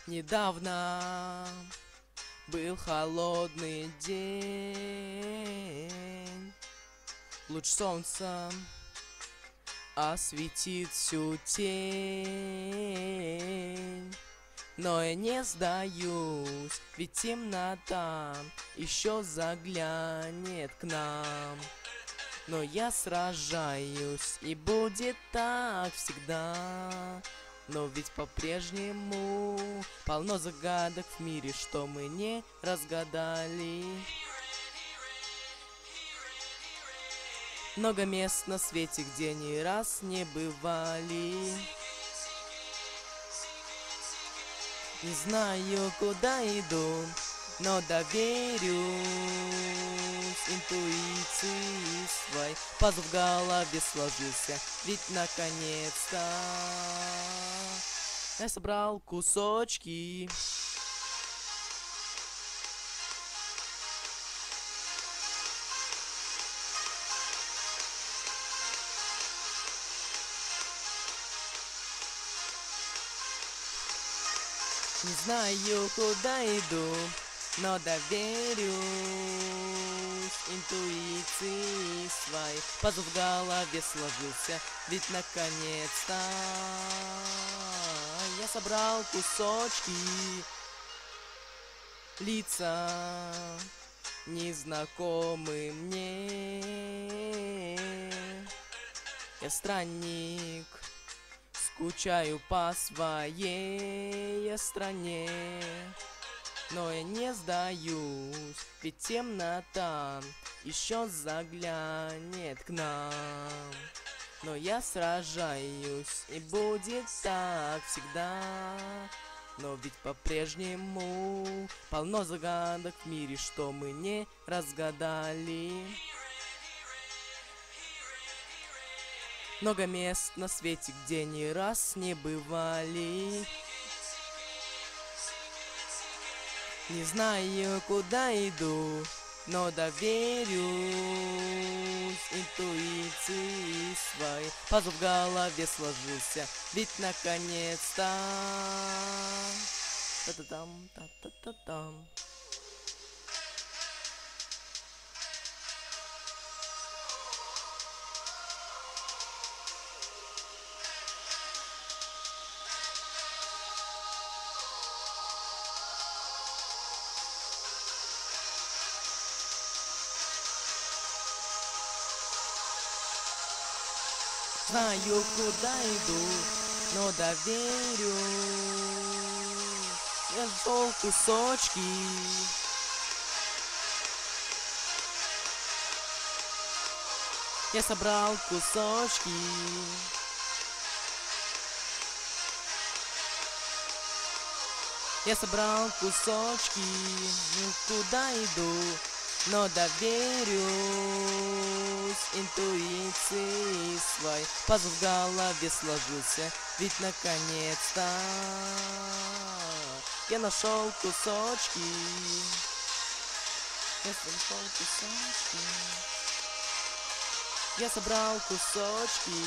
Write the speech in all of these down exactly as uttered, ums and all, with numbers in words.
Недавно был холодный день, луч солнца осветит всю тень. Но я не сдаюсь, ведь темнота еще заглянет к нам. Но я сражаюсь, и будет так всегда. Но ведь по-прежнему полно загадок в мире, что мы не разгадали. Много мест на свете, где ни раз не бывали. Не знаю, куда иду, но доверюсь интуиции своей. Пазл в голове сложился, ведь наконец-то я собрал кусочки. Не знаю, куда иду, но доверюсь интуиции своей. Пазл в голове сложился, ведь наконец-то я собрал кусочки. Лица незнакомы мне. Я странник, скучаю по своей стране. Но я не сдаюсь, ведь темнота еще заглянет к нам. Но я сражаюсь, и будет так всегда. Но ведь по-прежнему полно загадок в мире, что мы не разгадали. Много мест на свете, где ни раз не бывали. Не знаю, куда иду, но доверюсь интуиции своей. Пазл в голове сложился, ведь наконец-то та-та-там, та-та-та-там. Знаю, куда иду, но доверюсь. Я нашел кусочки. Я собрал кусочки. Я собрал кусочки. Ну, куда иду, но доверюсь интуиции своей. Пазл в голове сложился, ведь наконец-то я нашел кусочки. Я нашел кусочки. Я собрал кусочки.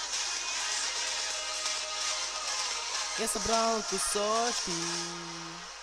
Я собрал кусочки.